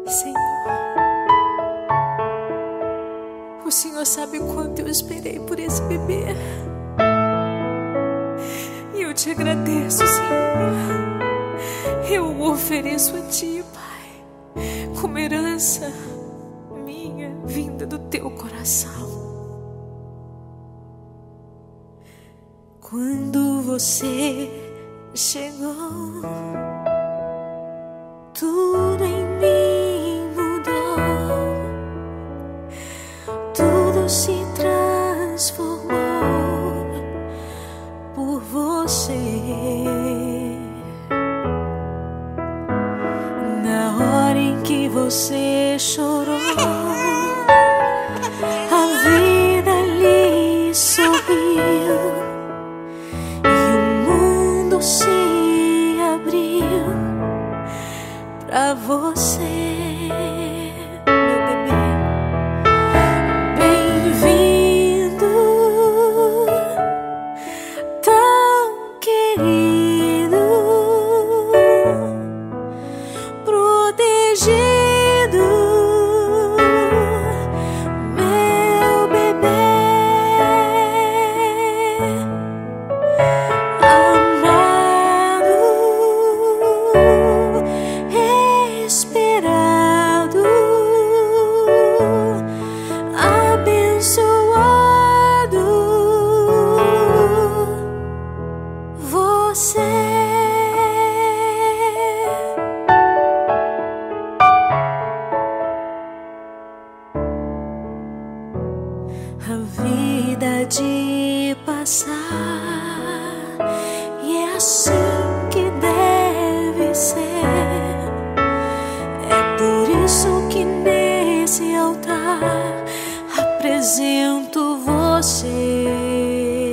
Senhor. O Senhor sabe quanto eu esperei por esse bebê. E eu te agradeço, Senhor. Eu o ofereço a Ti, Pai, como herança minha, vinda do Teu coração. Quando você chegou, tudo em mim mudou, tudo se transformou por você. Na hora em que você chorou, a vida lhe sorriu e o mundo se abriu pra você, meu bebê. Bem-vindo, tão querido, protegido, meu bebê. A vida de passar, e é assim que deve ser. É por isso que nesse altar apresento você,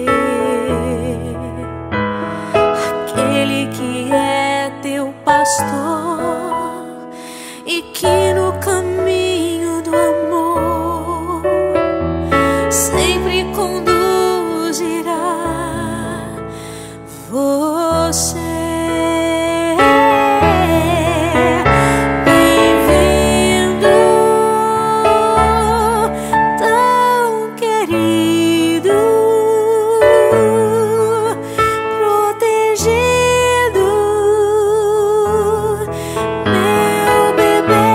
aquele que é teu pastor e que no caminho do amor sempre conduzirá você. Bem-vindo, tão querido, protegido, meu bebê.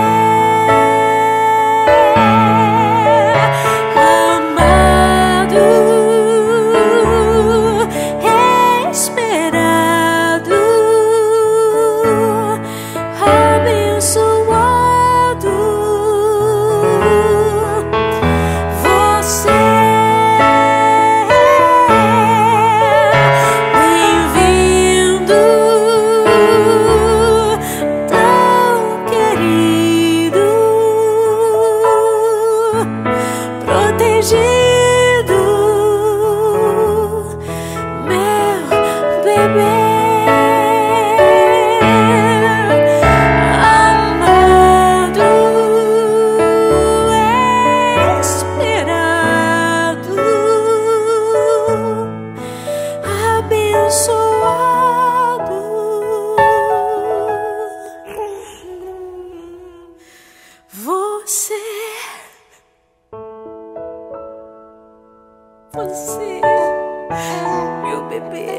Você, meu bebê,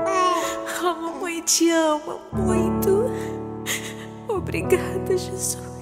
a mamãe te ama muito. Obrigada, Jesus.